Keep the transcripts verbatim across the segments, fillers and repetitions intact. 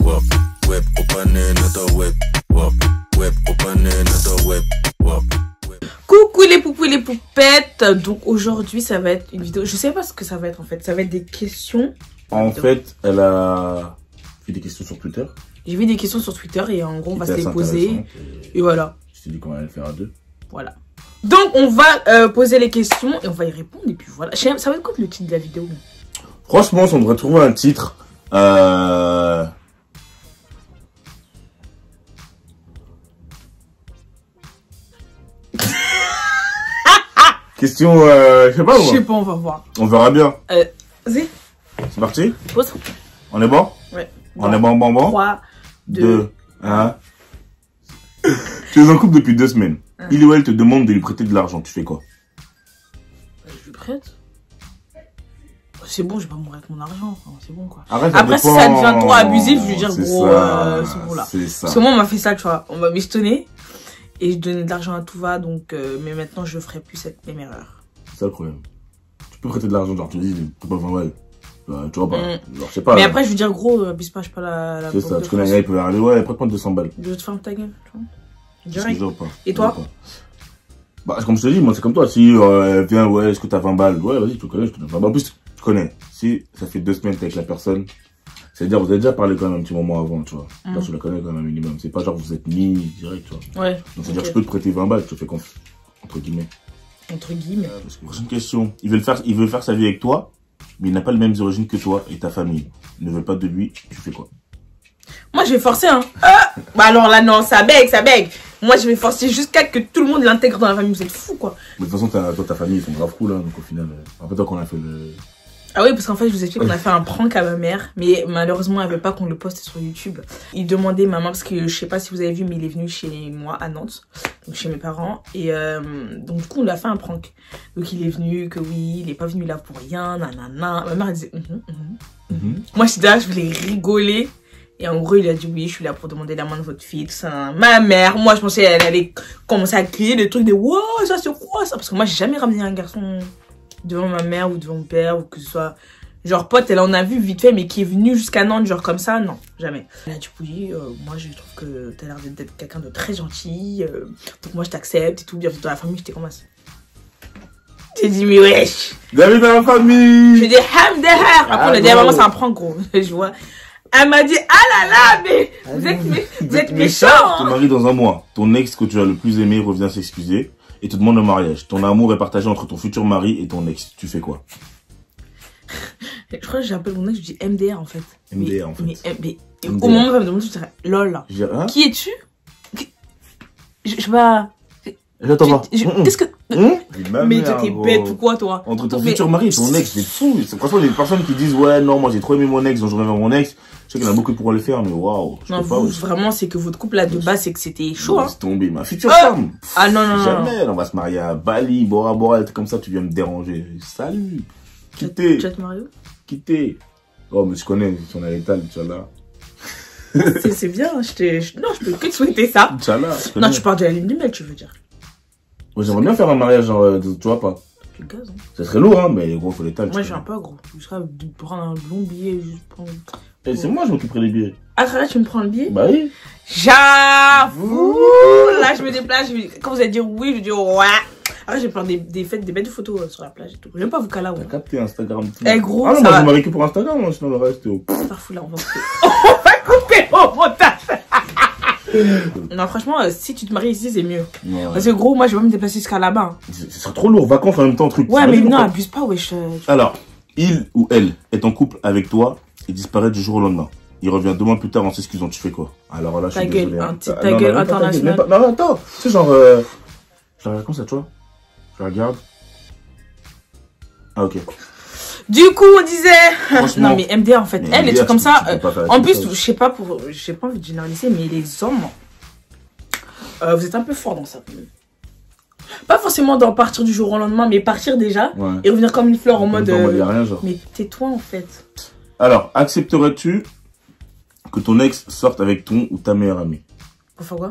wap, web, opane, nata web, wap, web, opane, nata web, wap. Coucou les poupous et les poupettes. Donc aujourd'hui ça va être une vidéo, je sais pas ce que ça va être en fait, ça va être des questions. En fait, elle a fait des questions sur Twitter. J'ai vu des questions sur Twitter et en gros on va se les poser. Et... et voilà. Je t'ai dit qu'on allait le faire à deux. Voilà. Donc on va euh, poser les questions et on va y répondre et puis voilà. Ça va être quoi le titre de la vidéo? Franchement, si on devrait trouver un titre. Euh... Question, euh, je sais pas. Je sais pas, on va voir. On verra bien. Euh, vas-y. C'est parti? Pose. On est bon? Ouais. On est bon, bon, bon? trois, deux, un. Tu es en couple depuis deux semaines. Hein. Il ou elle te demande de lui prêter de l'argent. Tu fais quoi? Je lui prête. C'est bon, je vais pas mourir avec mon argent. Enfin, c'est bon quoi. Arrête, après, si ça devient trop abusif, je vais dire gros, euh, c'est bon là. C'est ça. Parce que moi, on m'a fait ça, tu vois. On m'a mistonné. Et je donnais de l'argent à tout va, donc euh, mais maintenant je ferai plus cette même erreur. C'est ça le problème. Tu peux prêter de l'argent, genre tu dis, tu peux pas vingt balles. Tu vois pas. Mm. Genre, je sais pas. Mais là. après, je veux dire, gros, abuse pas, je sais pas la. la c'est ça, tu connais un gars, il peut aller, ouais, prête-moi deux cents balles. Je vais te fermer ta gueule, tu vois. Direct. Que pas. Et toi? Bah, comme je te dis, moi, c'est comme toi. Si, euh, viens, ouais, est-ce que t'as vingt balles? Ouais, vas-y, tu connais, je te donne vingt balles. En plus, tu connais. Si ça fait deux semaines que t'es avec la personne, c'est-à-dire, vous avez déjà parlé quand même un petit moment avant, tu vois. Mm. Là, tu la connais quand même un minimum. C'est pas genre, vous êtes mis direct, tu vois. Ouais. Donc, c'est-à-dire, okay. Je peux te prêter vingt balles, tu te fais confiance. Entre guillemets. Entre guillemets. Euh, prochaine question. Il veut le faire, il veut faire sa vie avec toi, mais il n'a pas les mêmes origines que toi et ta famille. Il ne veut pas de lui, tu fais quoi? Moi, je vais forcer, hein. Ah bah alors là, non, ça bègue, ça bègue. Moi, je vais forcer jusqu'à que tout le monde l'intègre dans la famille. Vous êtes fous, quoi. Mais de toute façon, toi, ta famille, ils sont grave cool, hein. Donc, au final, euh, en fait, toi, qu'on a fait le... Ah oui, parce qu'en fait, je vous explique qu'on a fait un prank à ma mère, mais malheureusement, elle veut pas qu'on le poste sur YouTube. Il demandait maman, parce que je sais pas si vous avez vu, mais il est venu chez moi à Nantes, donc chez mes parents, et euh, donc du coup, on lui a fait un prank. Donc il est venu, que oui, il est pas venu là pour rien, nanana. Ma mère, elle disait, mm -hmm, mm -hmm. Mm -hmm. Moi, j'étais là, je voulais rigoler. Et en gros, il a dit oui, je suis là pour demander la main de votre fille, tout ça. Ma mère, moi, je pensais qu'elle allait commencer à crier des trucs de wow, ça c'est quoi ça? Parce que moi, j'ai jamais ramené un garçon devant ma mère ou devant mon père ou que ce soit genre pote, elle en a vu vite fait, mais qui est venu jusqu'à Nantes, genre comme ça, non, jamais. Elle a dit oui, euh, moi je trouve que t'as l'air d'être quelqu'un de très gentil, euh, donc moi je t'accepte et tout, bienvenue dans la famille, j'étais comme ça. J'ai dit mais wesh, bienvenue dans la famille. Je dis hamdehar. Après, on a dit à maman, c'est un prank gros, je vois. Elle m'a dit, ah là là, mais vous êtes, mé vous êtes méchant. Ton mari dans un mois, ton ex que tu as le plus aimé revient s'excuser et te demande le mariage. Ton amour est partagé entre ton futur mari et ton ex. Tu fais quoi? Je crois que j'appelle mon ex, je dis M D R en fait. M D R en fait. Mais, mais, mais M D R. Au moment où elle me demande, je dirais, lol. Hein? Qui es-tu? Je sais pas. J'attends pas. Qu'est-ce que... Mmh. Mais t'es bête ou quoi, toi? Entre ton mais... futur mari et ton ex, c'est fou. Franchement, il y a des personnes qui disent, ouais, non, moi j'ai trop aimé mon ex, donc je reviens vers mon ex. Je sais qu'il y en a beaucoup qui pourraient le faire, mais waouh. Non, pas, vous, vraiment, c'est que votre couple là de base, c'est que c'était chaud. Hein. Laisse tomber, ma future euh... femme. Ah non, non, jamais, non. on va se marier à Bali, Bora Bora, comme ça, tu viens me déranger. Salut. Quittez. Tu vas te marier? Quittez. Oh, mais je connais, si on a l'étal, Inch'Allah. C'est bien, je te... Non, je peux que te souhaiter ça. Inch'Allah. Non, tu pars de la lune de miel, tu veux dire. Moi, j'aimerais bien faire un mariage, genre, tu vois pas. Le gaz, hein. Ça serait lourd, hein, mais gros, faut l'étal. Moi, je suis un peu gros. Je serais de prendre un long billet, juste prendre. Et c'est moi, je m'occuperai des billets. Ah, là, tu me prends le billet? Bah oui. J'avoue. Là, je me déplace. Je... Quand vous allez dire oui, je dis ouais. Après, je vais prendre des, des fêtes, des belles photos euh, sur la plage et tout. J'aime pas vous caler. T'as capté Instagram. Eh, gros. Ah non, moi, je m'arrête que pour Instagram, moi, sinon le reste. Oh. Ça fout là, on va couper. On va couper au montage. Non, franchement, euh, si tu te maries ici, c'est mieux. Ouais, ouais. Parce que gros, moi, je vais pas me déplacer jusqu'à là-bas. Hein. Ce serait trop lourd, vacances en même temps, truc. Ouais, mais non, abuse pas, wesh. Alors, il ou elle est en couple avec toi et disparaît du jour au lendemain. Il revient deux mois plus tard en s'excusant, tu fais quoi? Alors là, je suis désolé. Hein. Ta gueule, ta gueule internationale. Non, non, attends. C'est genre, euh... je regarde comme ça, tu vois. Je regarde. Ah, ok. Du coup, on disait. Non, mais M D R en fait. Elle, les trucs comme ça. Euh, en plus, je sais pas pour. Je sais pas envie de généraliser, mais les hommes. Euh, vous êtes un peu fort dans ça. Pas forcément d'en partir du jour au lendemain, mais partir déjà. Ouais. Et revenir comme une fleur en mode. Euh, y a rien, genre. Mais tais-toi en fait. Alors, accepterais-tu que ton ex sorte avec ton ou ta meilleure amie? Pour faire quoi?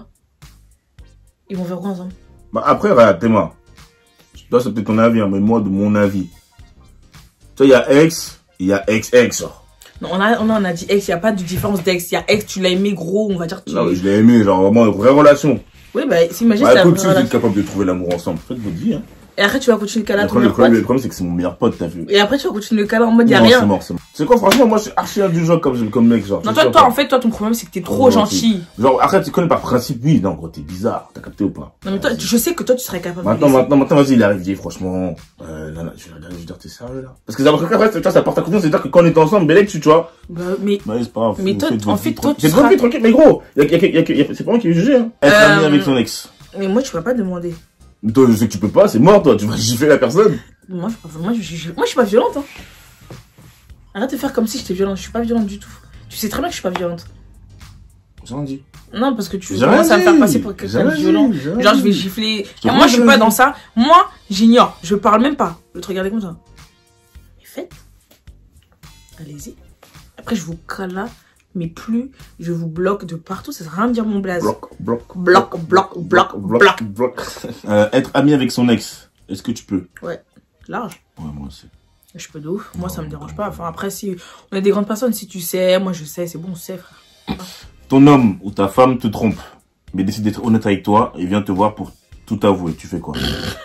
Ils vont faire quoi ensemble? Bah après, regarde, t'es moi. Toi, c'est peut-être ton avis, hein, mais moi, de mon avis. Tu vois, il y a ex, il y a ex-ex. Non, on a, on a, on a dit ex, il n'y a pas de différence d'ex. Il y a ex, tu l'as aimé gros, on va dire. Tu... Non, mais je l'ai aimé, genre vraiment une vraie relation. Oui, bah, s'imagine Bah, ça. écoute, si vous êtes capable de trouver l'amour ensemble, faites votre vie, hein. Et après, tu vas continuer le câlin à Le ton problème, le meilleur problème, le pote. problème, c'est que c'est mon meilleur pote, t'as vu. Et après, tu vas continuer le câlin en mode, y'a Non, rien. c'est mort, c'est mort. C'est quoi, franchement, moi, je suis archi indulgent comme, comme mec, genre. Non, c'est toi, sûr, toi, quoi. en fait, toi, ton problème, c'est que t'es trop Trop gentil. Genre, après, tu connais par principe, oui, non, gros, t'es bizarre, t'as capté ou pas? Non, mais toi, je sais que toi, tu serais capable Maintenant, de maintenant, maintenant, vas-y, il arrive, dit, franchement, euh, là, là, je vais regarder, je vais dire, t'es sérieux, là? Parce que d'abord, après, tu vois, ça porte à confiance, c'est-à-dire que quand on est ensemble, Bélec, tu, tu vois. Bah, mais. Bah, c'est pas grave. Mais toi, en fait, toi, tu c'est seras... tranquille, tranquille, mais gros, y a, y a, y a, y a, c'est pas moi qui vais juger, hein. Être Euh, ami avec son ex. Mais moi, tu vas pas demander. Toi, je sais que tu peux pas, c'est mort, toi, tu vas gifler la personne. Moi, je, suis pas- moi, je, je- moi, je suis pas violente, hein. Arrête de faire comme si j'étais violente. Je suis pas violente du tout. Tu sais très bien que je suis pas violente. J'ai rien dit. Non, parce que tu J'ai commences rien à me faire dit. passer pour quelqu'un J'ai de rien violent. dit, j'ai rien Genre, je vais dit. gifler. te Et vois, moi, je j'ai suis pas rien dans dit. ça. Moi, j'ignore. Je parle même pas. Je vais te regarder comme ça. Mais faites. Allez-y. Après, je vous cale là. Mais plus je vous bloque de partout, ça sert à rien de dire mon blaze. Bloc, bloc, Bloc, bloc, bloc, bloc. bloc. Euh, être ami avec son ex, est-ce que tu peux? Ouais, large. Ouais, moi aussi. Je peux de ouf. Moi, ça me dérange pas. Enfin, après, si on est des grandes personnes, si tu sais, moi je sais, c'est bon, on sait, frère. Ton homme ou ta femme te trompe, mais décide d'être honnête avec toi et vient te voir pour tout avouer. Tu fais quoi?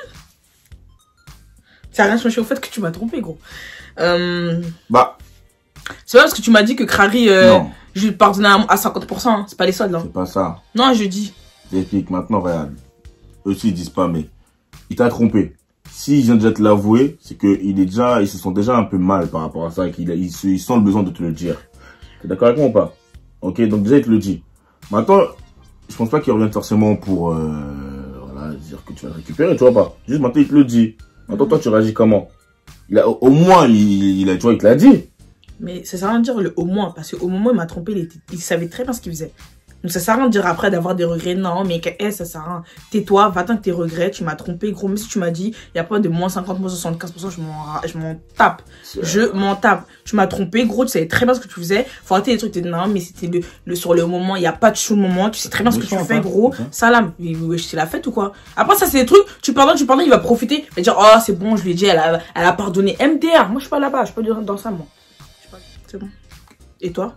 Ça n'a rien changé au fait que tu m'as trompé, gros. Euh... Bah, C'est pas parce que tu m'as dit que Crary, euh, non, je lui pardonnais à, à cinquante pour cent. Hein. C'est pas les soldes, hein. c'est pas ça. Non, je dis. J'explique maintenant, regarde. Eux aussi, ils disent pas, mais il t'a trompé. S'il vient déjà te l'avouer, c'est qu'ils est déjà, ils se sont déjà un peu mal par rapport à ça, qu'il a, ils, se- ils sentent le besoin de te le dire. T'es d'accord avec moi ou pas? Ok, donc déjà, il te le dit. Maintenant, je pense pas qu'il revienne forcément pour, euh, voilà, dire que tu vas le récupérer, tu vois pas. Juste maintenant, il te le dit. Maintenant, toi, tu réagis comment? Il a, au, au moins, il, il a, tu vois, il te l'a dit. Mais ça sert à rien de dire le au moins, parce qu'au moment où il m'a trompé, il, était, il savait très bien ce qu'il faisait. Donc ça sert à rien de dire après d'avoir des regrets. Non, mais que, eh, ça sert à rien. Tais-toi, va-t'en que tes regrets, tu m'as trompé, gros. Même si tu m'as dit, il n'y a pas de moins cinquante, moins soixante-quinze pour cent, je m'en ra- je m'en tape. Je m'en tape. Tu m'as trompé, gros, tu savais très bien ce que tu faisais. Faut arrêter les trucs, t'es non, mais c'était le, le, sur le moment, il n'y a pas de sur le moment, tu sais très bien ce que tu Méchant, fais, hein, gros. c'est ça. Salam. Mais wesh, c'est la fête ou quoi? Après, ça, c'est des trucs, tu pardonnes, tu pardonnes, il va profiter, il va dire, oh, c'est bon, je lui ai dit, elle a, elle a pardonné. M D R, moi, je suis pas là-bas, je suis pas dans ça, moi. Je suis pas- C'est bon. Et toi?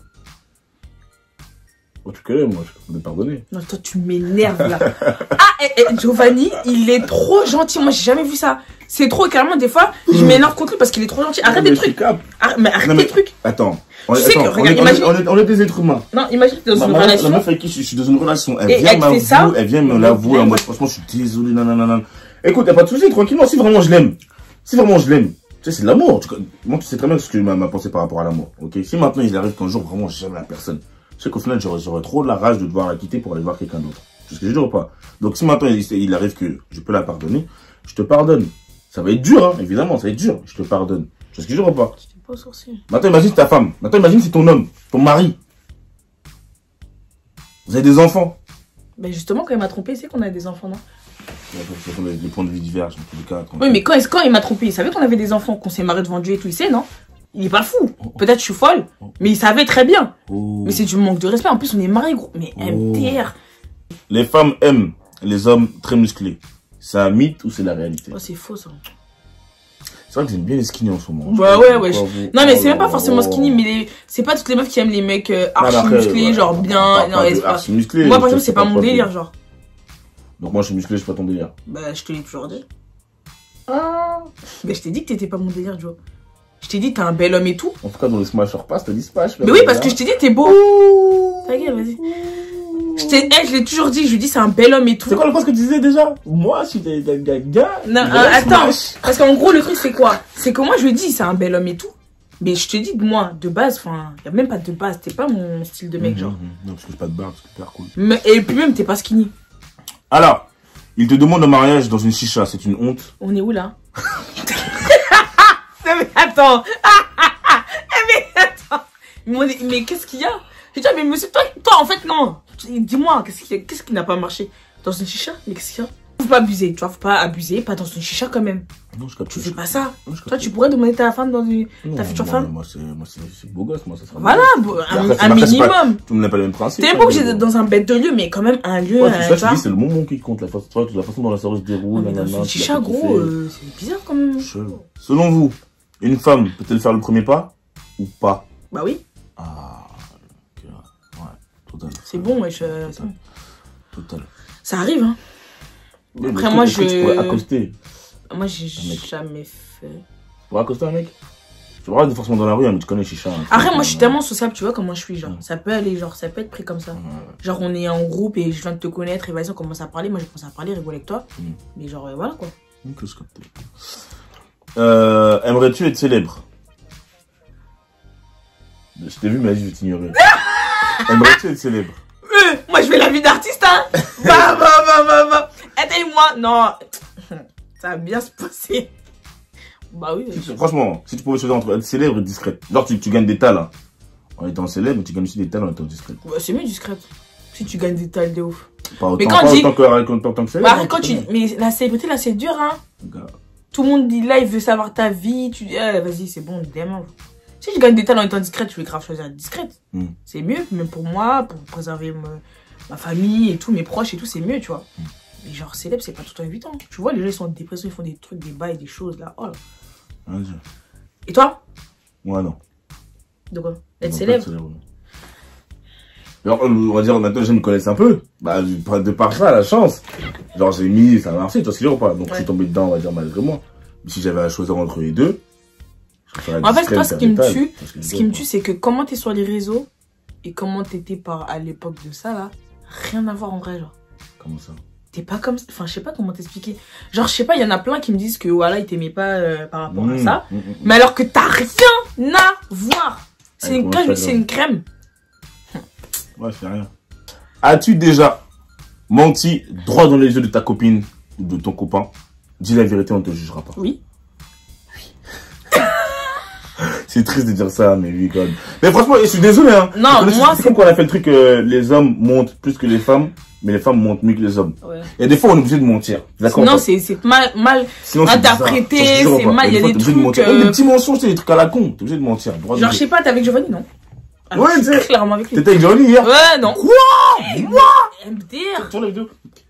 Oh, tu connais, moi, je peux te pardonner. Non, toi, tu m'énerves, là. Ah, et, et Giovanni, il est trop gentil. Moi, j'ai jamais vu ça. C'est trop, carrément, des fois, je m'énerve contre lui parce qu'il est trop gentil. Arrête Non, des mais trucs. je capte. Arrête, mais arrête Non, des mais- trucs. Attends. On, Tu est- sais attends, que, on regarde, est- on est- imagine- on est, on est des êtres humains. Non, imagine que t'es dans Ma- une ma- La relation. meuf avec qui je suis, je suis dans une relation, elle Et vient elle fait ça. m'avouer, elle vient me l'avouer en Ouais. mode, franchement, je suis désolé, nanana. Écoute, y'a pas de souci, tranquillement, si vraiment je l'aime, si vraiment je l'aime, tu sais, c'est de l'amour. Tu- Moi, tu sais très bien ce que ma, ma pensée par rapport à l'amour, ok? Si maintenant il arrive qu'un jour, vraiment, j'aime la personne, je sais qu'au final, j'aurais j'aurais trop de la rage de devoir la quitter pour aller voir quelqu'un d'autre. C'est ce que je dis ou pas? Donc, si maintenant il, il arrive que je peux la pardonner, je te pardonne. Ça va être dur, hein, évidemment, ça va être dur, je te pardonne. C'est ce que je dis ou pas? Je t'ai pas au sourcil. Maintenant, imagine ta femme. Maintenant, imagine c'est ton homme, ton mari. Vous avez des enfants. Ben, justement, quand il m'a trompé, c'est qu'on a des enfants, non? C'est qu'on a des points de vue divergent, en tous les cas. Oui, mais quand, quand il m'a trompé, il savait qu'on avait des enfants, qu'on s'est mariés devant Dieu et tout, il sait, non? Il est pas fou. Peut-être je suis folle, mais il savait très bien. Oh. Mais c'est du manque de respect. En plus, on est mariés, gros. Mais Oh. M T R. Les femmes aiment les hommes très musclés. C'est un mythe ou c'est la réalité? Oh, c'est faux, ça. C'est vrai que j'aime bien les skinny en ce moment. Ouais, ouais, ouais. Pourquoi je- vous- Non, mais Oh c'est même là pas forcément là. skinny, mais les... c'est pas toutes les meufs qui aiment les mecs euh, Non, mais archi après, musclés, ouais, genre on bien. parle Non, pas mais de c'est pas... archi musclé, Moi, par je exemple, sais c'est pas mon quoi délire, dire. genre. Donc moi je suis musclé, je suis pas ton délire. Bah, je te l'ai toujours dit. Ah. Mais je t'ai dit que t'étais pas mon délire, Joe. Je t'ai dit, t'es un bel homme et tout. En tout cas dans les smash or pass, t'as dit smash. Mais oui, parce que je t'ai dit, t'es beau. Ta gueule, vas-y. Je t'ai, eh, je l'ai toujours dit, je lui dis, c'est un bel homme et tout. C'est quoi le phrase que tu disais déjà? Moi, je suis des gars. Non, euh, attends. Parce qu'en gros, le truc, c'est quoi? C'est que moi, je lui dis, c'est un bel homme et tout. Mais je te dis, moi, de base, enfin, y a même pas de base. T'es pas mon style de mec, genre. Non, parce que j'ai pas de barbe, c'est super cool. Mais, et puis même, t'es pas skinny. Alors, il te demande un mariage dans une chicha, c'est une honte. On est où, là? Non, mais attends. Mais attends. Mais, mais qu'est-ce qu'il y a? Je dis, mais monsieur, toi, toi, en fait, non. Dis-moi, qu'est-ce qui, qu'est-ce qui n'a pas marché? Dans une chicha? Mais qu'est-ce qu'il y a? Faut pas abuser, tu vois, faut pas abuser, pas dans une chicha quand même. Non, je capte. Tu fais pas ça. Non, je Toi, capte. tu pourrais demander ta femme dans une, Non, ta future moi, femme? Moi, c'est, moi, c'est, c'est beau gosse, moi, ça sera. Voilà, beau gosse. un, Après, c'est un pas- c'est pas- minimum. Tu me l'as pas le même principe. T'es hein, pas obligé mais d'être bon. dans un bête de lieu, mais quand même un lieu, Ouais, un, tout tu ça, tu vois. dis, c'est le moment qui compte, la façon, tu vois, la façon dont la soirée se déroule. Ouais, mais dans nanana, une tu chicha, l'as gros, kiffé. euh, c'est bizarre quand même. Chelou. Selon vous, une femme peut-elle faire le premier pas ou pas? Bah oui. Ah, ok, ouais, total. C'est bon, wesh. Euh, Total. Total. ça arrive, hein. Mais Après, est-ce moi, que- est-ce que je- Tu pourrais accoster. Moi, j'ai Un mec. jamais fait. Tu pourrais accoster un mec? Tu pourrais aller forcément dans la rue, hein, mais tu connais Chicha. hein, Après, tu- moi, je suis tellement sociable, tu vois comment je suis, genre. Ouais. Ça peut aller, genre, ça peut être pris comme ça. Ouais. Genre, on est en groupe et je viens de te connaître et vas-y, on commence à parler. Moi, je commence à parler, rigoler avec toi. Mm. Mais genre, euh, voilà, quoi. Ok, c'est capté. Euh, aimerais-tu être célèbre? Je t'ai vu, mais vas-y, je vais t'ignorer. Aimerais-tu être célèbre? Euh, moi, je vais la vie d'artiste, hein. Va, va, va, va, va. Aidez-moi. Non. Ça va bien se passer. Bah oui. Si tu- Franchement, si tu pouvais choisir entre être célèbre et discrète. Genre, tu, tu gagnes des talents en étant célèbre, mais tu gagnes aussi des talents en étant discrète. Bah, c'est mieux discrète. Si tu gagnes des talents de ouf. Pas autant, Mais quand pas on dit- autant que, que, autant que célèbre. Bah, hein, quand tu. connais. Mais la célébrité, là, c'est dur, hein. Gars. Tout le monde dit là, il veut savoir ta vie. Tu dis, eh, vas-y, c'est bon, démarre. Si tu gagnes des talents en étant discrète, je vais grave choisir d'être discrète. Mm. C'est mieux, même pour moi, pour préserver me- ma famille et tout, mes proches et tout, c'est mieux, tu vois. Mm. Mais genre, célèbre, c'est pas tout le temps évident. Tu vois, les gens, ils sont en dépression, ils font des trucs, des bails, des choses, là. Oh là. Vas-y. Et toi? Moi, non. De quoi? Être Non, célèbre? pas célèbre. Alors, on va dire, maintenant, les gens me connaissent un peu. Bah, de par ça, la chance. Genre, j'ai mis, ça a marché, tu vois ce que je veux dire ou pas? Donc, Ouais. je suis tombé dedans, on va dire, malgré moi. Mais si j'avais à choisir entre les deux, je préférerais En fait, discret, toi, ce qui me capital, tue, parce que Ce je qui veux me pas. tue, c'est que comment t'es sur les réseaux et comment t'étais par à l'époque de ça, là, rien à voir en vrai, genre. Comment ça? T'es pas comme... Enfin, je sais pas comment t'expliquer. Genre, je sais pas, il y en a plein qui me disent que, voilà, ils t'aimaient pas euh, par rapport à Mmh, ça. mmh, mmh. Mais alors que t'as rien à voir. C'est Avec une mon crème, Instagram. c'est une crème. Ouais, c'est rien. As-tu déjà menti droit dans les yeux de ta copine ou de ton copain? Dis la vérité, on ne te jugera pas. Oui. C'est triste de dire ça, mais oui, quand même. Mais franchement, je suis désolé, hein. Non, Vous connaissez- moi, c'est c'est- comme quand on a fait le truc, euh, les hommes montent plus que les femmes, mais les femmes montent mieux que les hommes. Ouais. Et des fois, on est obligé de mentir. D'accord? Non, c'est c'est mal, mal. Sinon, c'est interprété, bizarre. Je te jure c'est pas. mal, il y a fois, des t'es obligé de trucs, mentir. euh, Ouais, des petits mensonges, c'est des trucs à la con. T'es obligé de mentir. Droit de Genre, je Dieu. sais pas, t'es avec Giovanni, non? Ah, Ouais, je tu suis sais. clairement avec lui. T'étais avec Johnny hier? Ouais, non. Quoi? Moi? M D R. Sur la vidéo.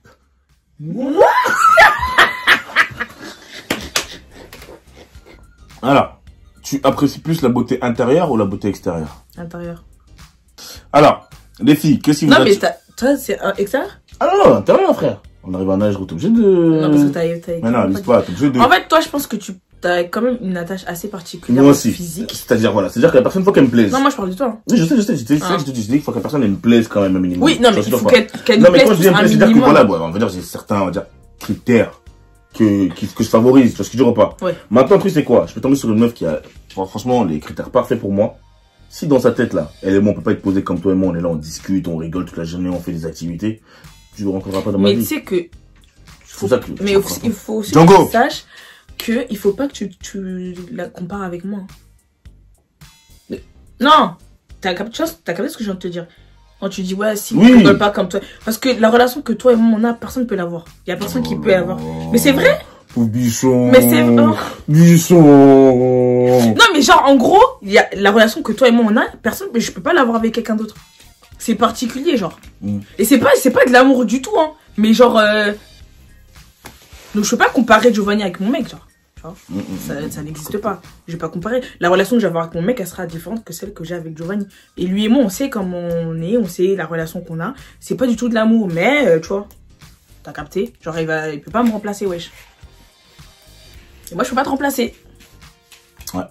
Alors, tu apprécies plus la beauté intérieure ou la beauté extérieure? Intérieur. Alors, les filles, qu'est-ce qui vous Non, attire- mais t'as- toi, c'est un extérieur? Ah non, non, intérieur, frère. On arrive à un âge où t'es obligé de... Non, parce que t'as. t'as- Mais non, dis pas, t'es obligé de... En fait, toi, je pense que tu as quand même une attache assez particulière Moi au aussi. physique. C'est-à-dire, voilà, c'est-à-dire que la personne, faut qu'elle me plaise. Non, moi, je parle de toi. hein. Oui, je sais, je sais, je sais, Ah. je te dis, je dis qu'il faut que la personne, elle me plaise quand même un minimum. Oui, non, mais Je il sais faut pas. qu'elle qu'elle nous Non, mais plaise quand je dis tous un un peu, c'est-à-dire que minimum. voilà, bon, on va dire, j'ai certains, on va dire, critères que, qui- que je favorise, tu vois ce que je veux pas. Ouais. Maintenant, le truc, c'est quoi? Je peux tomber sur une meuf qui a, franchement, les critères parfaits pour moi. Si dans sa tête, là, elle et moi, on peut pas être posé comme toi et moi, on est là, on discute, on rigole toute la journée, on fait des activités, tu ne rencontreras pas dans ma Mais tu vie. sais que. C'est ça que Mais je aussi- comprends il faut aussi Django. que tu saches que il faut pas que tu, tu la compares avec moi. Mais- Non, t'as capté, tu vois, t'as capté ce que je viens de te dire. Quand tu dis ouais, si Oui. on rigole pas comme toi, parce que la relation que toi et moi on a, personne peut l'avoir. Il y a personne qui peut l'avoir. Mais c'est vrai. Pauvre bichon. Mais c'est vrai. Bichon. Non, mais genre en gros, il y a la relation que toi et moi on a, personne, mais je peux pas l'avoir avec quelqu'un d'autre. C'est particulier, genre. Mm. Et c'est pas, c'est pas de l'amour du tout, hein. Mais genre, euh... donc je peux pas comparer Giovanni avec mon mec, genre. Tu vois, Mm, mm, ça, mm. ça n'existe pas. Je vais pas comparer. La relation que j'ai avec mon mec, elle sera différente que celle que j'ai avec Giovanni. Et lui et moi, on sait comment on est, on sait la relation qu'on a. C'est pas du tout de l'amour, mais euh, tu vois, t'as capté. Genre, il va, il peut pas me remplacer, wesh. Et moi, je peux pas te remplacer. Ouais.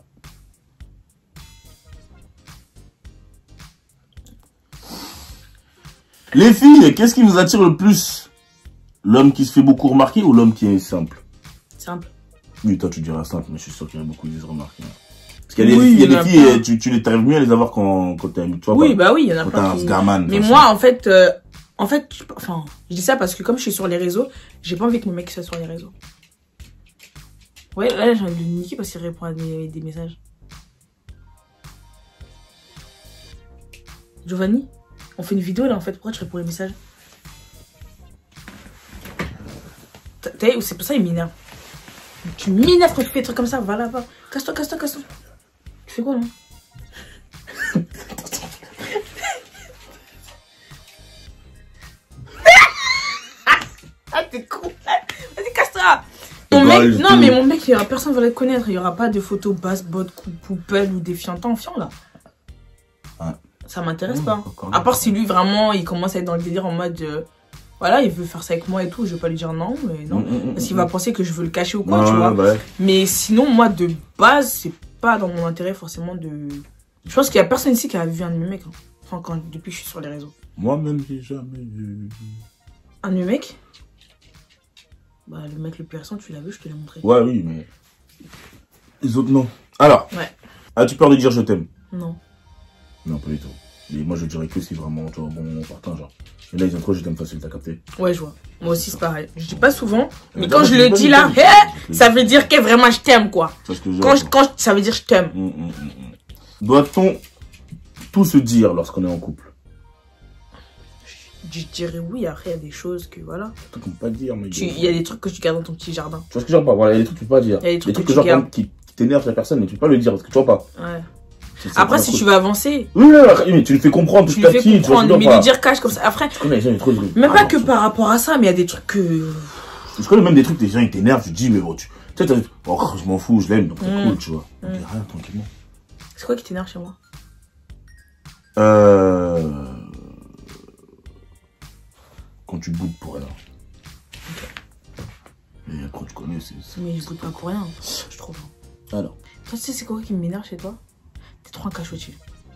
Les filles, qu'est-ce qui vous attire le plus? L'homme qui se fait beaucoup remarquer ou l'homme qui est simple? Simple. Oui, toi tu diras simple, mais je suis sûr qu'il y en a beaucoup qui disent remarquer. Parce qu'il y a Oui, des, il y a il y en des a filles, plein. euh, tu, tu les t'arrives mieux à les avoir quand, quand t'es, tu vois Oui, pas, bah oui, il y en a quand t'es plein un qui... sgarman. Mais enfin, moi, en fait, euh, en fait, je- enfin, je dis ça parce que comme je suis sur les réseaux, j'ai pas envie que mon mec soit sur les réseaux. Ouais, là, j'ai envie de le niquer parce qu'il répond à des, des messages. Giovanni, on fait une vidéo là, en fait, pourquoi tu réponds aux messages? T'as- t'as vu, c'est pour ça il m'énerve. Tu m'énerves quand tu fais des trucs comme ça, va là-bas. Casse-toi, casse-toi, casse-toi. Tu fais quoi là? Ah, t'es con. Vas-y, casse-toi. Mon Bah, mec, je non, te- mais mon mec, il y aura personne va le connaître. Il y aura pas de photos basse, botte, coup, poubelle ou défiant. T'es enfiant là. Ouais. Ça m'intéresse Mmh, pas. d'accord, À part si lui, vraiment, il commence à être dans le délire en mode... Euh, voilà, il veut faire ça avec moi et tout, je vais pas lui dire non, mais non. Mmh, mmh, Parce qu'il mmh. va penser que je veux le cacher ou quoi, Ouais, tu vois. bah ouais. Mais sinon, moi, de base, c'est pas dans mon intérêt forcément de... Je pense qu'il y a personne ici qui a vu un de mes mecs. Hein. Enfin, quand, depuis que je suis sur les réseaux. Moi-même, j'ai jamais vu. Un de mes mecs? Bah, le mec le plus récent, tu l'as vu, je te l'ai montré. Ouais, oui, mais... Les autres, non. Alors, Ouais. as-tu peur de dire je t'aime? Non. Non, pas du tout. Et moi, je dirais que si vraiment, tu vois, bon moment partant, genre. Et là, ils ont trop je t'aime facile, t'as capté? Ouais, je vois. Moi aussi, c'est pareil. Je dis pas souvent, mais Mais quand là, je je le dis pas dis je là, t'aime. hé, ça veut dire que vraiment je t'aime, quoi. C'est ce que je Quand, je, quand je- ça veut dire je t'aime. Hum, hum, hum, hum. Doit-on tout se dire lorsqu'on est en couple? Je dirais oui, après, il y a des choses que voilà. Tout qu'on peut pas dire, mais. Tu- Il y a des trucs que tu gardes dans ton petit jardin. Tu vois ce que je veux dire? Voilà, il y a des trucs que tu peux pas dire. Il y a des trucs que, que genre, tu gardes. qui, qui t'énervent la personne, mais tu peux pas le dire parce que tu vois pas. Ouais. C'est- c'est Après, un si truc. tu veux avancer, Oui, oui, oui, mais tu le fais comprendre tu petit le à fais petit, tu vois ce que comprendre, je veux mais dire le pas. dire cash comme ça. Après, Je connais les gens, ils trop trucs. même Ah, pas non, que c'est- par rapport à ça, mais il y a des trucs que. Je connais même des trucs, des gens ils t'énervent, tu te dis, mais bon, tu tu sais, t'as- oh, je m'en fous, je l'aime, donc c'est Mm. cool, tu vois. Mm. On dit rien, tranquillement. C'est quoi qui t'énerve chez moi? Euh. Quand tu boudes pour rien. Mais quand tu connais, c'est. c'est- Mais je goûte pas pour rien, je trouve. Alors. Toi, tu sais, c'est quoi qui m'énerve chez toi? T'es trop un cachotier.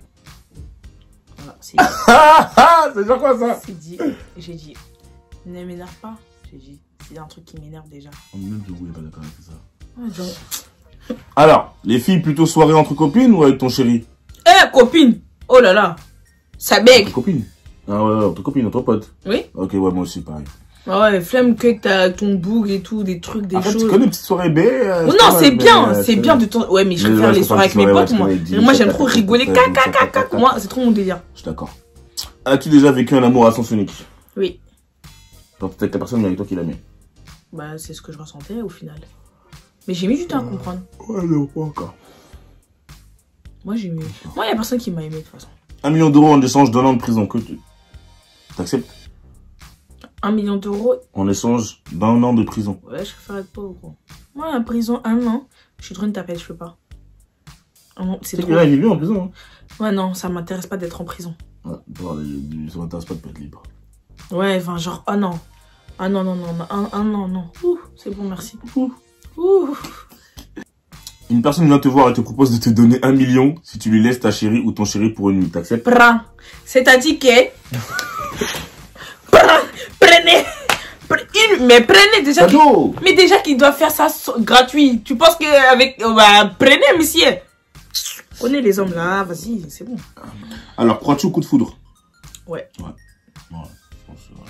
Voilà, c'est Ah ah c'est genre quoi ça? c'est dit. J'ai dit. Ne m'énerve pas. J'ai dit. C'est un truc qui m'énerve déjà. On est même de vous, il est pas d'accord avec ça. Ouais, genre... Alors, les filles plutôt soirée entre copines ou avec ton chéri? Eh, copine! Oh là là! Ça bègue! Entre copines? Ah ouais, ouais, entre copines, entre potes. Oui? Ok, ouais, moi aussi, pareil. Ah ouais, flemme que t'as ton boug et tout, des trucs, des Après, choses. tu connais une petite soirée B euh, Oh je non, sais c'est pas, bien, mais, euh, c'est je bien connais. de temps. Ouais, mais je Mais préfère ouais, les je soirées avec préfère mes les potes, soirées moi. avec des- Moi, j'aime des- trop des- rigoler. des- Caca, des- caca, des- caca. Moi, c'est trop mon délire. Je suis d'accord. As-tu déjà vécu un amour à sens unique? Oui. Genre, peut-être que la personne, mais avec toi qui l'a mis. Bah, c'est ce que je ressentais au final. Mais j'ai mis du temps à comprendre. Ouais, non, pas encore. Moi, j'ai mis. Moi, il y a personne qui m'a aimé de toute façon. Un million d'euros en échange d'un an de prison, que tu. T'acceptes? Un million d'euros. En échange d'un an de prison. Ouais, je préfère être pauvre, gros. Moi, la prison, un an. Je suis trop une tapette, je peux pas. Un an, c'est C'est trop. que là, il est bien en prison. Hein. Ouais, non, ça m'intéresse pas d'être en prison. Ouais, bon, les- ça m'intéresse pas de pas être libre. Ouais, enfin, genre, ah non. Ah non, non, non, non, un, un non, non. Ouh, c'est bon, merci. Ouh. Ouh. Une personne vient te voir et te propose de te donner un million si tu lui laisses ta chérie ou ton chéri pour une nuit. T'acceptes? Prends. C'est-à-dire que. Prends. Prenez. Pre- Une, mais prenez déjà. qu'il- Cadeau! Mais déjà qu'il doit faire ça so- gratuit. Tu penses que avec. euh, bah, prenez, monsieur. Connais les hommes là, vas-y, c'est bon. Alors, crois-tu au coup de foudre? Ouais. Ouais. Ouais, je pense que, ouais.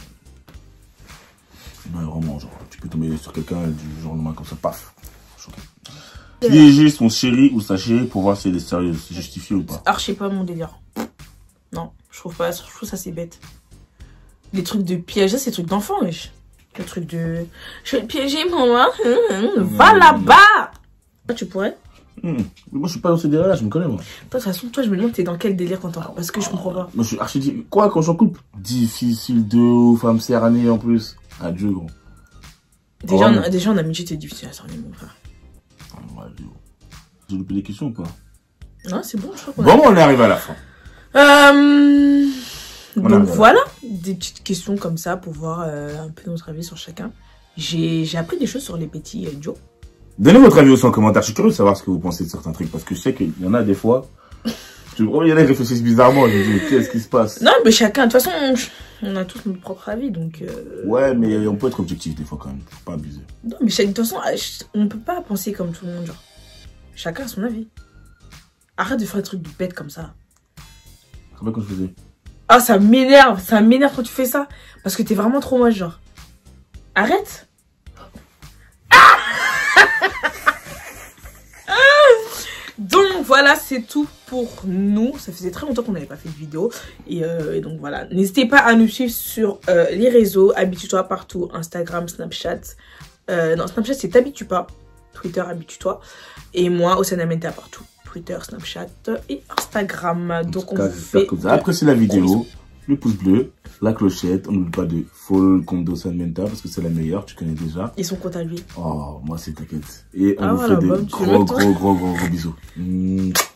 Ouais, vraiment, genre, tu peux tomber sur quelqu'un du jour au lendemain comme ça, paf. Choqué. Piéger son chéri ou sa chérie pour voir si elle est sérieuse, c'est justifié ou pas? Archi pas mon délire. Non, je trouve pas, je trouve ça c'est bête. Les trucs de piège, ça c'est des trucs d'enfant, wesh. Les trucs de. Je vais te piéger, maman. Hum, hum, Va Mmh. là-bas. Toi, tu pourrais? Hmm. Moi, je suis pas dans ce délire-là, je me connais, moi. Toi, de toute façon, toi, je me demande, t'es dans quel délire quand t'en. Parce que je comprends pas. Moi, je suis archi dit. Quoi, quand je suis en couple? Difficile de ouf, femme serrannée en plus. Adieu, gros. Déjà, Oh, en, mais- déjà en amitié, t'es difficile à cerner, mon frère. Ah, ouais, adieu. J'ai loupé des questions ou pas? Non, c'est bon, je crois qu'on a. Bon, on est arrivé à la fin. Euh... On Donc arrive à la voilà, des petites questions comme ça pour voir euh, un peu notre avis sur chacun. J'ai j'ai appris des choses sur les petits euh, Joe. Donnez votre avis aussi en commentaire. Je suis curieux de savoir ce que vous pensez de certains trucs. Parce que je sais qu'il y en a des fois. Tu vois, il y en a qui réfléchissent bizarrement. Je me dis, mais qu'est-ce qui se passe? Non, mais chacun, de toute façon, on, on a tous notre propre avis, donc... Euh... Ouais, mais on peut être objectif des fois quand même. Faut pas abuser. Non, mais chaque- de toute façon, on peut pas penser comme tout le monde, genre. Chacun a son avis. Arrête de faire des trucs de bête comme ça. C'est pas quand je faisais. Ah, ça m'énerve, ça m'énerve quand tu fais ça. Parce que t'es vraiment trop moche, genre. Arrête. Ah Donc voilà, c'est tout pour nous. Ça faisait très longtemps qu'on n'avait pas fait de vidéo. Et, euh, et donc voilà. N'hésitez pas à nous suivre sur euh, les réseaux. Habitue-toi partout. Instagram, Snapchat. Euh, non, Snapchat, c'est t'habitue pas. Twitter, habitue-toi. Et moi, Osana Menta partout. Twitter, Snapchat et Instagram. Donc on vous fait... J'espère que vous avez apprécié la vidéo. Le pouce bleu, la clochette. On n'oublie pas de follow le compte d'Osana Menta parce que c'est la meilleure. Tu connais déjà. Ils sont compte à lui. Oh, moi c'est t'inquiète. Et on Ah, vous voilà, fait bon, des tu le gros, mets, toi gros, gros, gros, gros bisous. Mmh.